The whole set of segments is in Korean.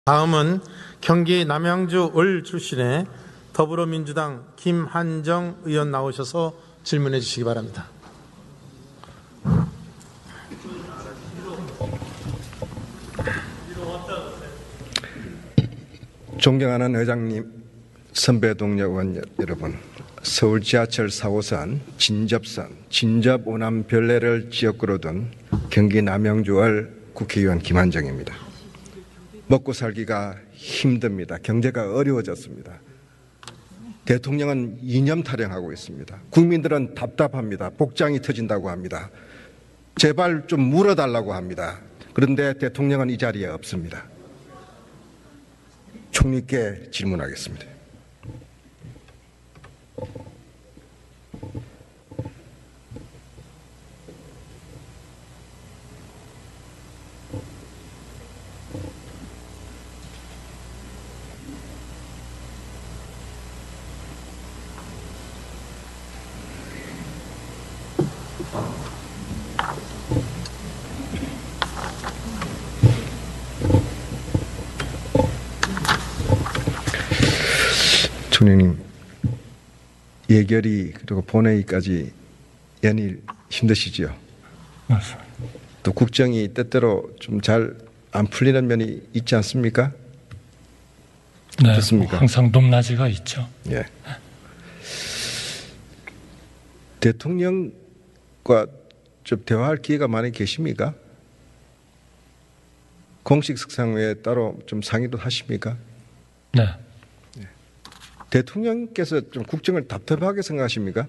다음은 경기 남양주 을 출신의 더불어민주당 김한정 의원 나오셔서 질문해 주시기 바랍니다. 존경하는 의장님, 선배 동료 의원 여러분, 서울 지하철 4호선 진접선, 진접 오남 별내를 지역구로 둔 경기 남양주을 국회의원 김한정입니다. 먹고 살기가 힘듭니다. 경제가 어려워졌습니다. 대통령은 이념 타령하고 있습니다. 국민들은 답답합니다. 복장이 터진다고 합니다. 제발 좀 물어달라고 합니다. 그런데 대통령은 이 자리에 없습니다. 총리께 질문하겠습니다. 총리님, 예결위 그리고 본회의까지 연일 힘드시지요? 맞습니다. 또 국정이 때때로 좀 잘 안 풀리는 면이 있지 않습니까? 네, 어떻습니까? 항상 높낮이가 있죠. 예. 대통령과 좀 대화할 기회가 많이 계십니까? 공식 석상 외에 따로 좀 상의도 하십니까? 네. 대통령께서 좀 국정을 답답하게 생각하십니까?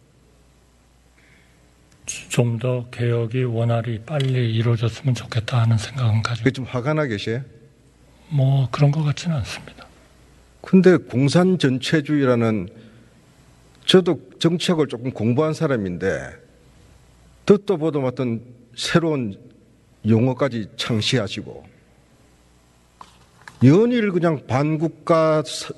좀 더 개혁이 원활히 빨리 이루어졌으면 좋겠다 하는 생각은 가지고. 그게 좀 화가 나 계세요? 뭐 그런 것 같지는 않습니다. 근데 공산 전체주의라는, 저도 정치학을 조금 공부한 사람인데 듣도 보도 못한 새로운 용어까지 창시하시고 연일 그냥 반국가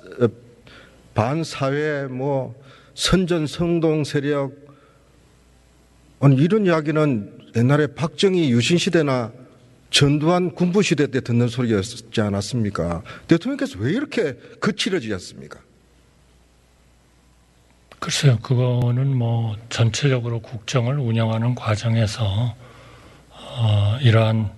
반사회 뭐 선전성동 세력, 아니 이런 이야기는 옛날에 박정희 유신시대나 전두환 군부시대 때 듣는 소리였지 않았습니까? 대통령께서 왜 이렇게 거칠어지셨습니까? 글쎄요, 그거는 뭐 전체적으로 국정을 운영하는 과정에서 이러한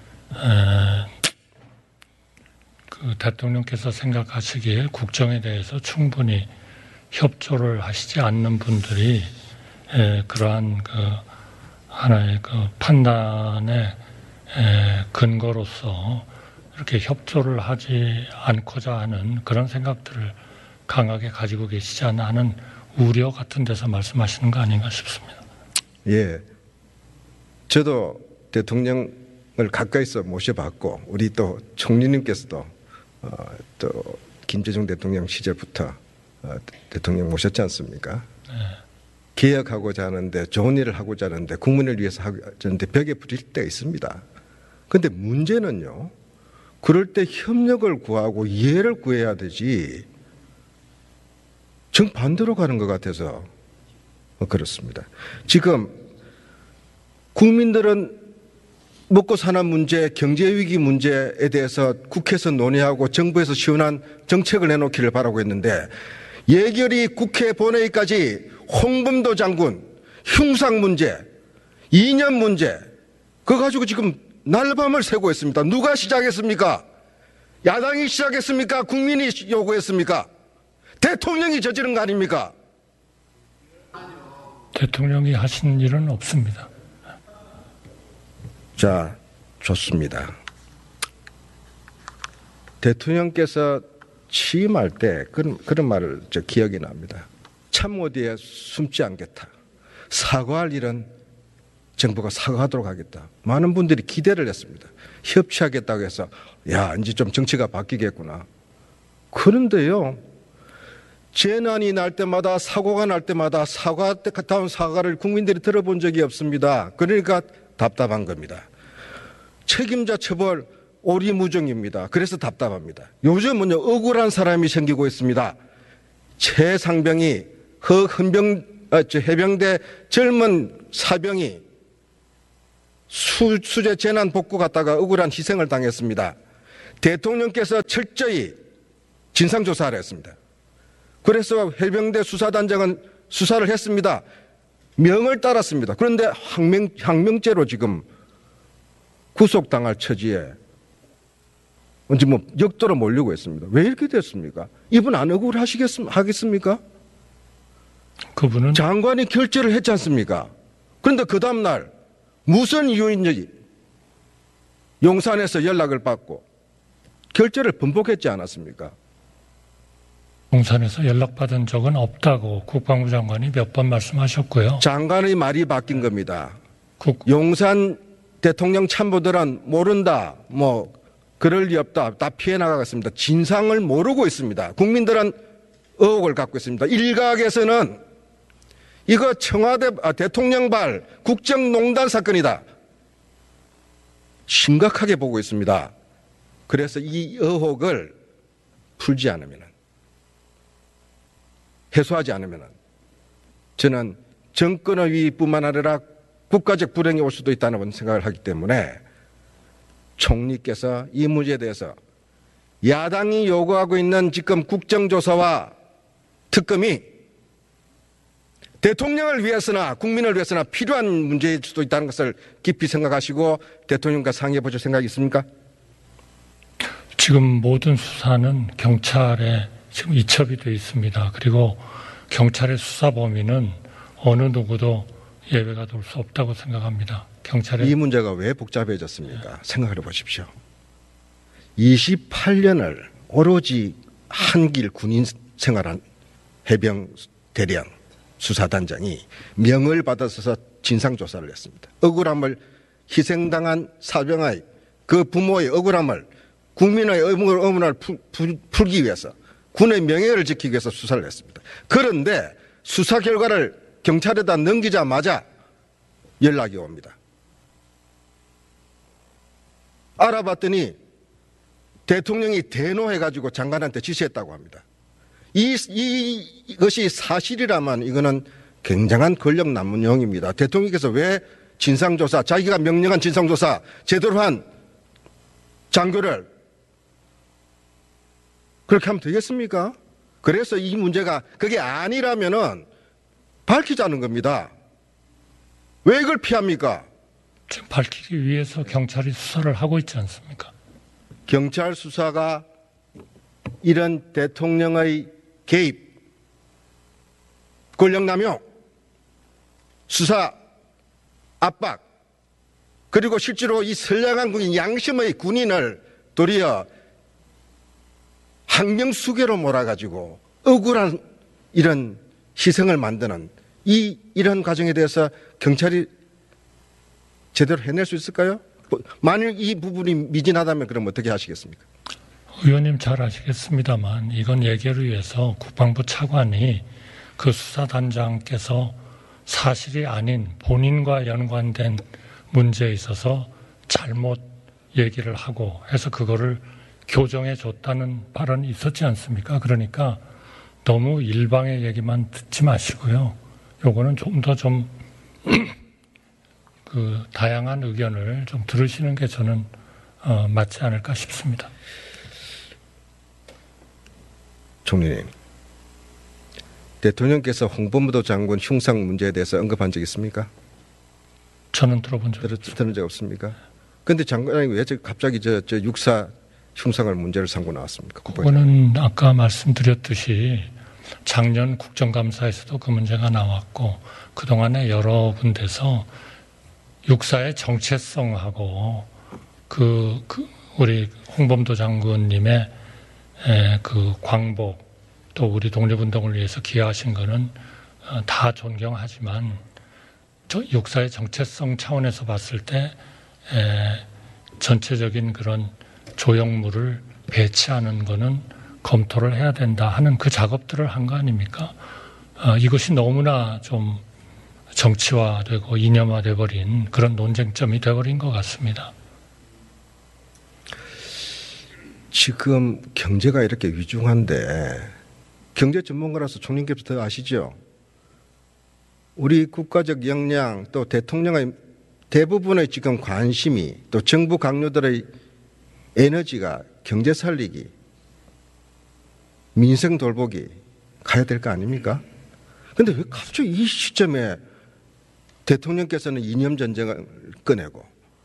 그 대통령께서 생각하시기에 국정에 대해서 충분히 협조를 하시지 않는 분들이 그러한 그 하나의 그 판단의 근거로서 이렇게 협조를 하지 않고자 하는 그런 생각들을 강하게 가지고 계시지 않나 하는 우려 같은 데서 말씀하시는 거 아닌가 싶습니다. 예, 저도 대통령을 가까이서 모셔봤고 우리 또 총리님께서도 또 김대중 대통령 시절부터 대통령 모셨지 않습니까? 네. 개혁하고자 하는데, 좋은 일을 하고자 하는데, 국민을 위해서 하는데 벽에 부딪힐 때가 있습니다. 그런데 문제는요, 그럴 때 협력을 구하고 이해를 구해야 되지 정반대로 가는 것 같아서 그렇습니다. 지금 국민들은 먹고 사는 문제, 경제위기 문제에 대해서 국회에서 논의하고 정부에서 시원한 정책을 내놓기를 바라고 했는데, 예결위 국회 본회의까지 홍범도 장군 흉상 문제, 이념 문제, 그거 가지고 지금 날밤을 새고 있습니다. 누가 시작했습니까? 야당이 시작했습니까? 국민이 요구했습니까? 대통령이 저지른 거 아닙니까? 대통령이 하신 일은 없습니다. 자, 좋습니다. 대통령께서 취임할 때 그런 말을 기억이 납니다. 참모 뒤에 숨지 않겠다. 사과할 일은 정부가 사과하도록 하겠다. 많은 분들이 기대를 했습니다. 협치하겠다고 해서 야, 이제 좀 정치가 바뀌겠구나. 그런데요, 재난이 날 때마다, 사고가 날 때마다 사과다운 사과를 국민들이 들어본 적이 없습니다. 그러니까 답답한 겁니다. 책임자 처벌 오리무중입니다. 그래서 답답합니다. 요즘은요, 억울한 사람이 생기고 있습니다. 최상병이 해병대 젊은 사병이 수재 재난 복구 갔다가 억울한 희생을 당했습니다. 대통령께서 철저히 진상조사를 했습니다. 그래서 해병대 수사단장은 수사를 했습니다. 명을 따랐습니다. 그런데 항명죄로 지금 구속당할 처지에 언제 역도로 몰리고 있습니다. 왜 이렇게 됐습니까? 이분 안 억울하겠습니까? 그분은 장관이 결재를 했지 않습니까? 그런데 그 다음날 무슨 이유인지 용산에서 연락을 받고 결재를 번복했지 않았습니까? 용산에서 연락받은 적은 없다고 국방부 장관이 몇 번 말씀하셨고요. 장관의 말이 바뀐 겁니다. 용산 대통령 참모들은 모른다, 그럴 리 없다, 다 피해 나가겠습니다. 진상을 모르고 있습니다. 국민들은 의혹을 갖고 있습니다. 일각에서는 이거 청와대 대통령발 국정농단 사건이다, 심각하게 보고 있습니다. 그래서 이 의혹을 풀지 않으면, 해소하지 않으면 저는 정권의 위기뿐만 아니라 국가적 불행이 올 수도 있다는 생각을 하기 때문에 총리께서 이 문제에 대해서 야당이 요구하고 있는 지금 국정조사와 특검이 대통령을 위해서나 국민을 위해서나 필요한 문제일 수도 있다는 것을 깊이 생각하시고 대통령과 상의해 보실 생각이 있습니까? 지금 모든 수사는 경찰에 지금 이첩이 되어 있습니다. 그리고 경찰의 수사 범위는 어느 누구도 예외가 될 수 없다고 생각합니다. 이 문제가 왜 복잡해졌습니까? 생각해 보십시오. 28년을 오로지 한길 군인 생활한 해병 대령 수사단장이 명을 받아서 진상조사를 했습니다. 억울함을 희생당한 사병의 그 부모의 억울함을 국민의 의문을 풀기 위해서 군의 명예를 지키기 위해서 수사를 했습니다. 그런데 수사 결과를 경찰에다 넘기자마자 연락이 옵니다. 알아봤더니 대통령이 대노해가지고 장관한테 지시했다고 합니다. 이것이 사실이라면 이거는 굉장한 권력 남용입니다. 대통령께서 왜 진상조사, 자기가 명령한 진상조사 제대로 한 장교를 그렇게 하면 되겠습니까? 그래서 이 문제가 그게 아니라면은 밝히자는 겁니다. 왜 이걸 피합니까? 지금 밝히기 위해서 경찰이 수사를 하고 있지 않습니까? 경찰 수사가 이런 대통령의 개입, 권력남용, 수사 압박, 그리고 실제로 이 선량한 군인, 양심의 군인을 도리어 항명수계로 몰아가지고 억울한 이런 희생을 만드는 이런 과정에 대해서 경찰이 제대로 해낼 수 있을까요? 만일 이 부분이 미진하다면 그럼 어떻게 하시겠습니까? 의원님 잘 아시겠습니다만 이건 예결을 위해서 국방부 차관이 그 수사단장께서 사실이 아닌 본인과 연관된 문제에 있어서 잘못 얘기를 하고 해서 그거를 교정해 줬다는 발언이 있었지 않습니까? 그러니까 너무 일방의 얘기만 듣지 마시고요. 요거는 좀 더 그 다양한 의견을 좀 들으시는 게 저는 맞지 않을까 싶습니다. 총리님, 대통령께서 홍범도 장군 흉상 문제에 대해서 언급한 적 있습니까? 저는 들어본 적 없습니다. 들은 적 없습니까? 그런데 장관이 왜 갑자기 저 육사 흉상을 문제를 삼고 나왔습니까? 그거는 아까 말씀드렸듯이 작년 국정감사에서도 그 문제가 나왔고 그동안에 여러 군데서 육사의 정체성하고 우리 홍범도 장군님의 그 광복 또 우리 독립운동을 위해서 기여하신 거는 다 존경하지만 저 육사의 정체성 차원에서 봤을 때 전체적인 그런 조형물을 배치하는 거는 검토를 해야 된다 하는 그 작업들을 한 거 아닙니까? 이것이 너무나 좀 정치화되고 이념화돼버린 그런 논쟁점이 돼버린 것 같습니다. 지금 경제가 이렇게 위중한데 경제 전문가라서 총리께서 더 아시죠? 우리 국가적 역량 또 대통령의 대부분의 지금 관심이 또 정부 강요들의 에너지가 경제 살리기, 민생 돌보기 가야 될 거 아닙니까? 그런데 왜 갑자기 이 시점에 대통령께서는 이념 전쟁을 꺼내고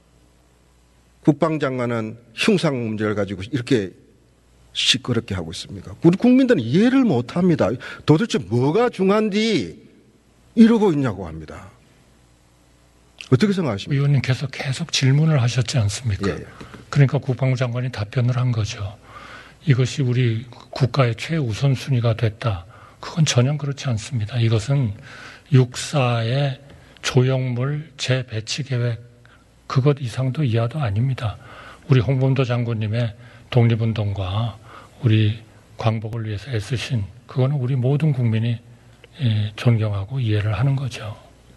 국방장관은 흉상 문제를 가지고 이렇게 시끄럽게 하고 있습니까? 우리 국민들은 이해를 못합니다. 도대체 뭐가 중요한지 이러고 있냐고 합니다. 어떻게 생각하십니까? 의원님께서 계속 질문을 하셨지 않습니까? 예. 그러니까 국방부 장관이 답변을 한 거죠. 이것이 우리 국가의 최우선순위가 됐다. 그건 전혀 그렇지 않습니다. 이것은 육사의 조형물 재배치 계획 그것 이상도 이하도 아닙니다. 우리 홍범도 장군님의 독립운동과 우리 광복을 위해서 애쓰신 그거는 우리 모든 국민이 존경하고 이해를 하는 거죠.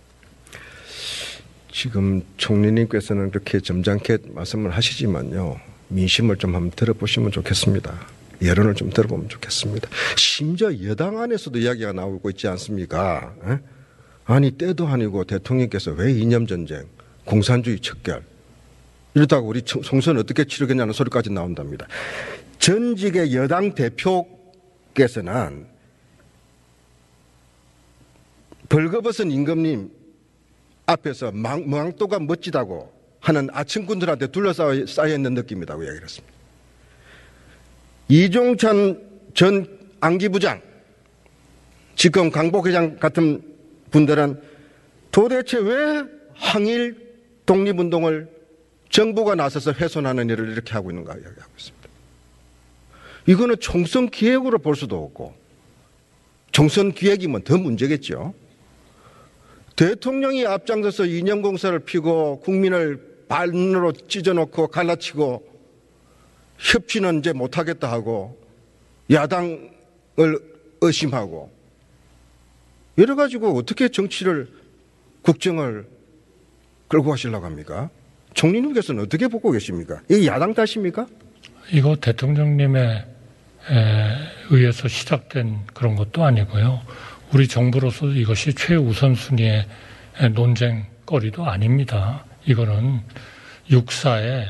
지금 총리님께서는 그렇게 점잖게 말씀을 하시지만요. 민심을 좀 한번 들어보시면 좋겠습니다. 여론을 좀 들어보면 좋겠습니다. 심지어 여당 안에서도 이야기가 나오고 있지 않습니까? 에? 아니 때도 아니고 대통령께서 왜 이념전쟁, 공산주의 척결 이러다가 우리 총선 어떻게 치르겠냐는 소리까지 나온답니다. 전직의 여당 대표께서는 벌거벗은 임금님 앞에서 망토가 멋지다고 하는 아층꾼들한테 둘러싸여 있는 느낌이라고 이야기를 했습니다. 이종찬 전 안기부장, 지금 강복회장 같은 분들은 도대체 왜 항일 독립운동을 정부가 나서서 훼손하는 일을 이렇게 하고 있는가 이야기하고 있습니다. 이거는 총선 기획으로 볼 수도 없고 총선 기획이면 더 문제겠죠. 대통령이 앞장서서 이념공사를 피고 국민을 반으로 찢어놓고 갈라치고 협치는 이제 못하겠다 하고 야당을 의심하고 이래 가지고 어떻게 정치를 국정을 끌고 가시려고 합니까? 총리님께서는 어떻게 보고 계십니까? 이게 야당 탓입니까? 이거 대통령님에 의해서 시작된 그런 것도 아니고요. 우리 정부로서 이것이 최우선순위의 논쟁거리도 아닙니다. 이거는 육사의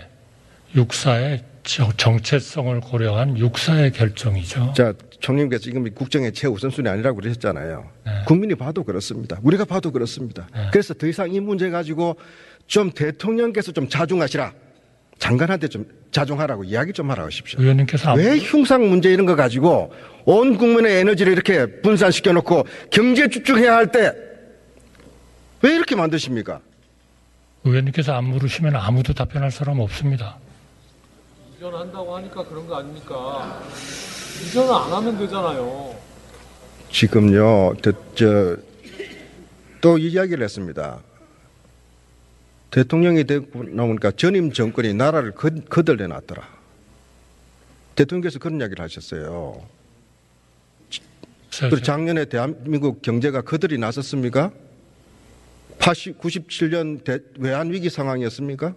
정체성을 고려한 육사의 결정이죠. 자, 총리님께서 지금 국정의 최우선순위 아니라고 그러셨잖아요. 네. 국민이 봐도 그렇습니다. 우리가 봐도 그렇습니다. 네. 그래서 더 이상 이 문제 가지고 좀 대통령께서 좀 자중하시라. 장관한테 좀 자중하라고 이야기 좀 하라 하십시오. 의원님께서 왜 흉상 문제 이런 거 가지고 온 국민의 에너지를 이렇게 분산시켜 놓고 경제 집중해야 할 때 왜 이렇게 만드십니까? 의원님께서 안 물으시면 아무도 답변할 사람 없습니다. 이전한다고 하니까 그런 거 아닙니까? 이전을 안 하면 되잖아요. 지금요, 또 이야기를 했습니다. 대통령이 되고 나오니까 전임 정권이 나라를 거들려 놨더라. 대통령께서 그런 이야기를 하셨어요. 그리고 작년에 대한민국 경제가 거들이 났었습니까? 97년 외환위기 상황이었습니까?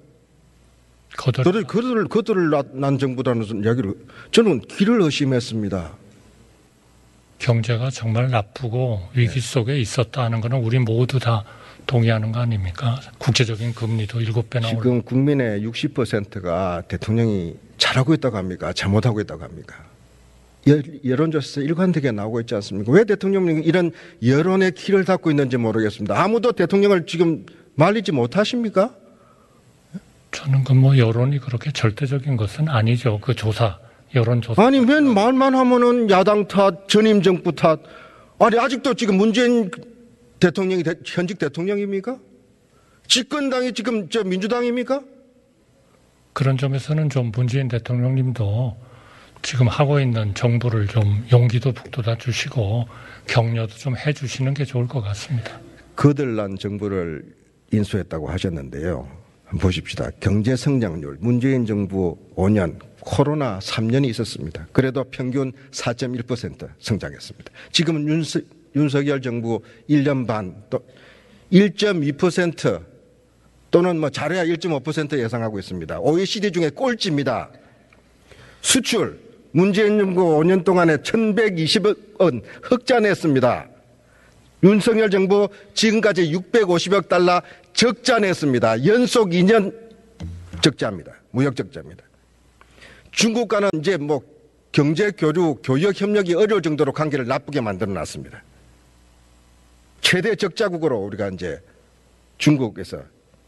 거들을 난 정부라는 이야기를 저는 귀를 의심했습니다. 경제가 정말 나쁘고 위기 속에 있었다 하는 것은 우리 모두 다 동의하는 거 아닙니까? 국제적인 금리도 7배나 지금 국민의 60%가 대통령이 잘하고 있다고 합니까? 잘못하고 있다고 합니까? 여론조사에서 일관되게 나오고 있지 않습니까? 왜 대통령이 이런 여론의 키를 닫고 있는지 모르겠습니다. 아무도 대통령을 지금 말리지 못하십니까? 저는 여론이 그렇게 절대적인 것은 아니죠. 그 조사, 여론조사. 아니, 맨 말만 하면은 야당 탓, 전임 정부 탓. 아니, 아직도 지금 문재인 대통령이 현직 대통령입니까? 집권당이 지금 민주당입니까? 그런 점에서는 좀 문재인 대통령님도 지금 하고 있는 정부를 좀 용기도 북돋아 주시고 격려도 좀 해주시는 게 좋을 것 같습니다. 거들난 정부를 인수했다고 하셨는데요. 한번 보십시다. 경제 성장률, 문재인 정부 5년, 코로나 3년이 있었습니다. 그래도 평균 4.1% 성장했습니다. 지금은 윤석열 정부 1년 반, 또 1.2% 또는 잘해야 1.5% 예상하고 있습니다. OECD 중에 꼴찌입니다. 수출, 문재인 정부 5년 동안에 1,120억 원 흑자냈습니다. 윤석열 정부 지금까지 650억 달러 적자 냈습니다. 연속 2년 적자입니다. 무역 적자입니다. 중국과는 이제 뭐 경제 교류, 교역 협력이 어려울 정도로 관계를 나쁘게 만들어 놨습니다. 최대 적자국으로 우리가 이제 중국에서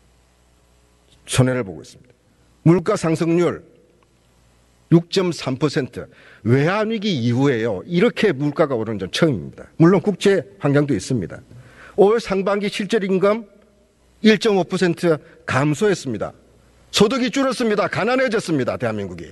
손해를 보고 있습니다. 물가 상승률 6.3%. 외환위기 이후에요. 이렇게 물가가 오르는 건 처음입니다. 물론 국제 환경도 있습니다. 올 상반기 실질임금 1.5% 감소했습니다. 소득이 줄었습니다. 가난해졌습니다. 대한민국이.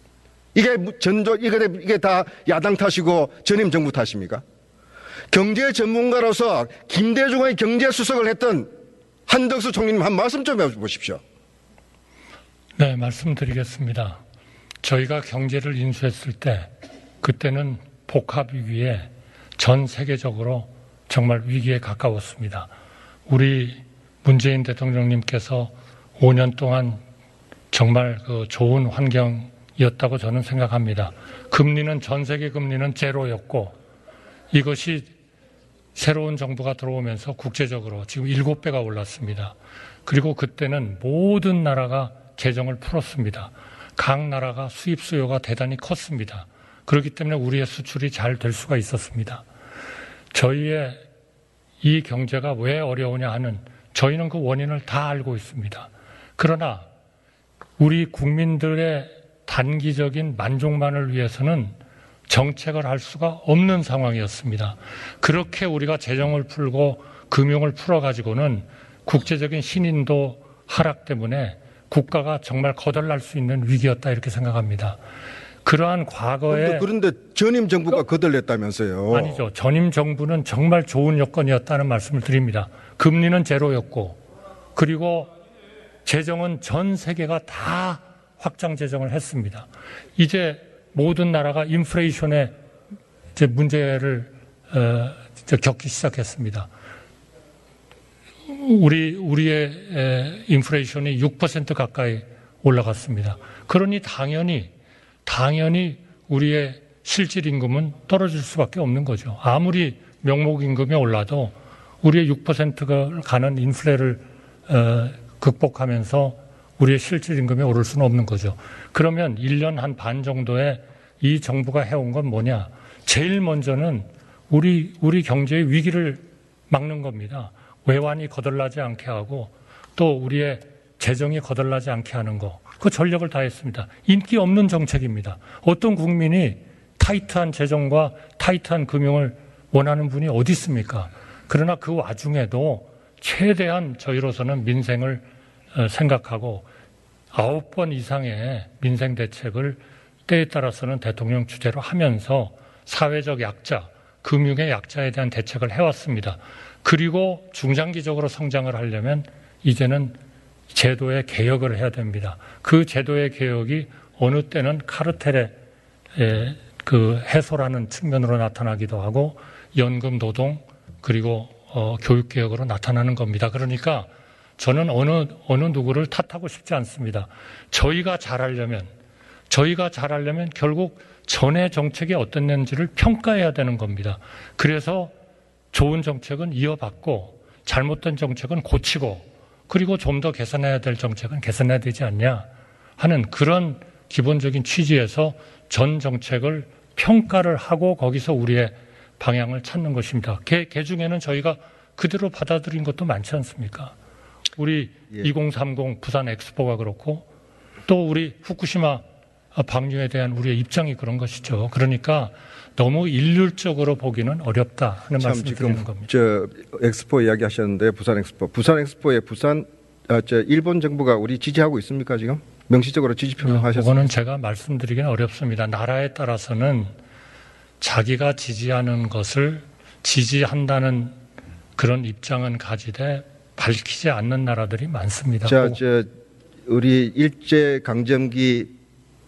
이게 다 야당 탓이고 전임 정부 탓입니까? 경제 전문가로서 김대중의 경제수석을 했던 한덕수 총리님 한 말씀 좀 해보십시오. 네, 말씀드리겠습니다. 저희가 경제를 인수했을 때 그때는 복합 위기에 전 세계적으로 정말 위기에 가까웠습니다. 우리 문재인 대통령님께서 5년 동안 정말 그 좋은 환경이었다고 저는 생각합니다. 금리는 전 세계 금리는 제로였고 이것이 새로운 정부가 들어오면서 국제적으로 지금 7배가 올랐습니다. 그리고 그때는 모든 나라가 재정을 풀었습니다. 각 나라가 수입 수요가 대단히 컸습니다. 그렇기 때문에 우리의 수출이 잘 될 수가 있었습니다. 저희의 이 경제가 왜 어려우냐 하는 저희는 그 원인을 다 알고 있습니다. 그러나 우리 국민들의 단기적인 만족만을 위해서는 정책을 할 수가 없는 상황이었습니다. 그렇게 우리가 재정을 풀고 금융을 풀어가지고는 국제적인 신인도 하락 때문에 국가가 정말 거덜날 수 있는 위기였다 이렇게 생각합니다. 그러한 과거에 그런데 전임 정부가 거덜냈다면서요. 아니죠. 전임 정부는 정말 좋은 여건이었다는 말씀을 드립니다. 금리는 제로였고 그리고 재정은 전 세계가 다 확장 재정을 했습니다. 이제 모든 나라가 인플레이션의 이제 문제를 겪기 시작했습니다. 우리의 인플레이션이 6% 가까이 올라갔습니다. 그러니 당연히 우리의 실질 임금은 떨어질 수밖에 없는 거죠. 아무리 명목 임금이 올라도 우리의 6%가 가는 인플레를 극복하면서 우리의 실질 임금이 오를 수는 없는 거죠. 그러면 1년 한 반 정도에 이 정부가 해온 건 뭐냐? 제일 먼저는 우리 경제의 위기를 막는 겁니다. 외환이 거덜나지 않게 하고 또 우리의 재정이 거덜나지 않게 하는 거. 그 전력을 다했습니다. 인기 없는 정책입니다. 어떤 국민이 타이트한 재정과 타이트한 금융을 원하는 분이 어디 있습니까? 그러나 그 와중에도 최대한 저희로서는 민생을 생각하고 9번 이상의 민생 대책을 때에 따라서는 대통령 주재로 하면서 사회적 약자, 금융의 약자에 대한 대책을 해왔습니다. 그리고 중장기적으로 성장을 하려면 이제는 제도의 개혁을 해야 됩니다. 그 제도의 개혁이 어느 때는 카르텔의 그 해소라는 측면으로 나타나기도 하고 연금 노동 그리고 교육 개혁으로 나타나는 겁니다. 그러니까 저는 어느 누구를 탓하고 싶지 않습니다. 저희가 잘하려면 결국 전의 정책이 어땠는지를 평가해야 되는 겁니다. 그래서 좋은 정책은 이어받고 잘못된 정책은 고치고 그리고 좀 더 개선해야 될 정책은 개선해야 되지 않냐 하는 그런 기본적인 취지에서 전 정책을 평가를 하고 거기서 우리의 방향을 찾는 것입니다. 개중에는 저희가 그대로 받아들인 것도 많지 않습니까? 우리 2030 부산 엑스포가 그렇고 또 우리 후쿠시마 방류에 대한 우리의 입장이 그런 것이죠. 그러니까 너무 일률적으로 보기는 어렵다 하는 말씀을 드리는 겁니다. 엑스포 이야기하셨는데 부산 엑스포에 일본 정부가 우리 지지하고 있습니까 지금? 명시적으로 지지 표명하셨습니까? 그거는 제가 말씀드리기는 어렵습니다. 나라에 따라서는 자기가 지지하는 것을 지지한다는 그런 입장은 가지되 밝히지 않는 나라들이 많습니다. 우리 일제 강점기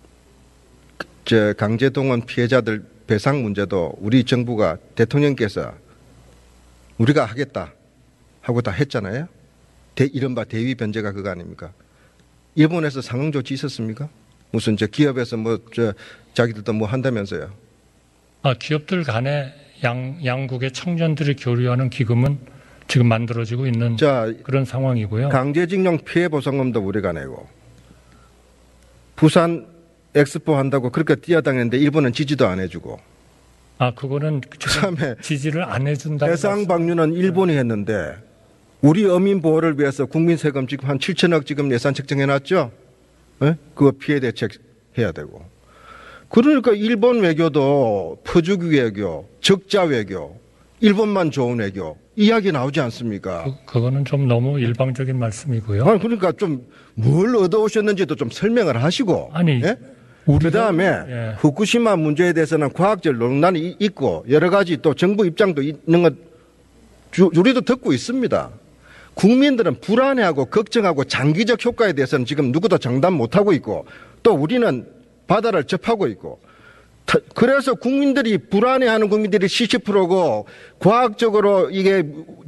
강제동원 피해자들 배상 문제도 우리 정부가 대통령께서 우리가 하겠다 하고 다 했잖아요. 이른바 대위 변제가 그거 아닙니까? 일본에서 상응 조치 있었습니까? 무슨 기업에서 자기들도 뭐 한다면서요? 기업들 간에 양국의 청년들이 교류하는 기금은 지금 만들어지고 있는 그런 상황이고요. 강제징용 피해 보상금도 우리가 내고 부산 엑스포 한다고 그렇게 뛰어다녔는데 일본은 지지도 안 해주고. 그거는 그다음에 지지를 안 해준다는 해상 방류는 일본이 했는데 우리 어민 보호를 위해서 국민 세금 지금 한 7천억 지금 예산 책정해놨죠? 예? 그거 피해 대책해야 되고. 그러니까 일본 외교도 퍼주기 외교, 적자 외교, 일본만 좋은 외교 이야기 나오지 않습니까? 그거는 좀 너무 일방적인 말씀이고요. 아니 그러니까 좀 뭘 얻어오셨는지도 좀 설명을 하시고. 아니, 예? 우리가- 그다음에 예. 후쿠시마 문제에 대해서는 과학적 논란이 있고 여러 가지 또 정부 입장도 있는 것 우리도 듣고 있습니다. 국민들은 불안해하고 걱정하고 장기적 효과에 대해서는 지금 누구도 장담 못하고 있고 또 우리는 바다를 접하고 있고 그래서 국민들이 불안해하는 국민들이 70%고 과학적으로 이게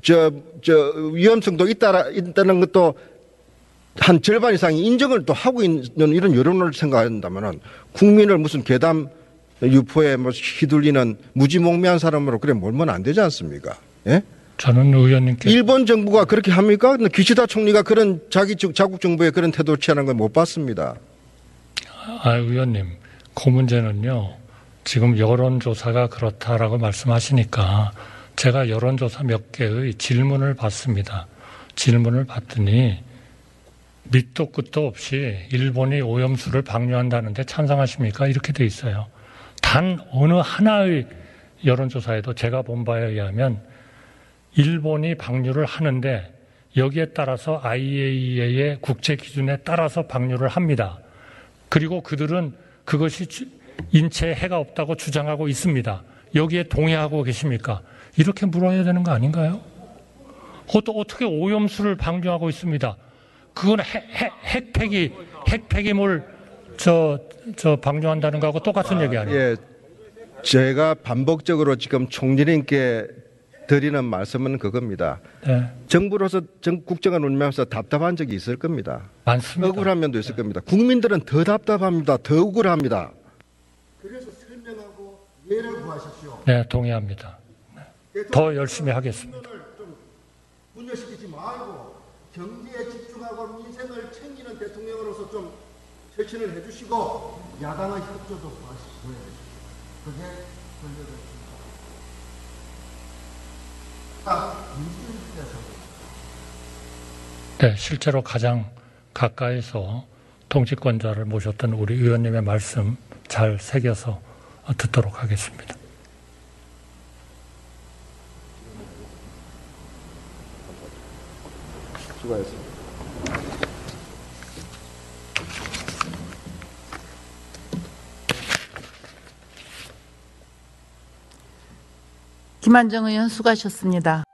위험성도 있다는 것도 한 절반 이상이 인정을 또 하고 있는 이런 여론을 생각한다면은 국민을 무슨 괴담 유포에 뭐 휘둘리는 무지몽매한 사람으로 그래 몰면 안 되지 않습니까? 예? 저는 의원님께 일본 정부가 그렇게 합니까? 근데 기시다 총리가 그런 자국 정부의 그런 태도를 취하는 걸 못 봤습니다. 의원님, 그 문제는요. 지금 여론조사가 그렇다라고 말씀하시니까 제가 여론조사 몇 개의 질문을 받습니다. 질문을 받더니 밑도 끝도 없이 일본이 오염수를 방류한다는데 찬성하십니까? 이렇게 돼 있어요. 단 어느 하나의 여론조사에도 제가 본 바에 의하면 일본이 방류를 하는데 여기에 따라서 IAEA의 국제 기준에 따라서 방류를 합니다. 그리고 그들은 그것이 인체에 해가 없다고 주장하고 있습니다. 여기에 동의하고 계십니까? 이렇게 물어야 되는 거 아닌가요? 또 어떻게 오염수를 방류하고 있습니다. 그건 핵폐기물 방류한다는 거하고 똑같은 얘기 아니에요? 예, 제가 반복적으로 지금 총리님께 드리는 말씀은 그겁니다. 네. 정부로서 국정을 운영하면서 답답한 적이 있을 겁니다. 많습니다. 억울한 면도 있을 겁니다. 국민들은 더 답답합니다. 더 억울합니다. 그래서 설명하고 이해를 구하십시오. 네, 동의합니다. 더 열심히 하겠습니다. 좀 분열시키지 말고 경제에 집중하고 민생을 챙기는 대통령으로서 좀 실천을 해주시고 야당의 협조도 구하십시오. 그게 권력을 네, 실제로 가장 가까이서 통치권자를 모셨던 우리 의원님의 말씀 잘 새겨서 듣도록 하겠습니다. 수고하셨습니다. 김한정 의원 수고하셨습니다.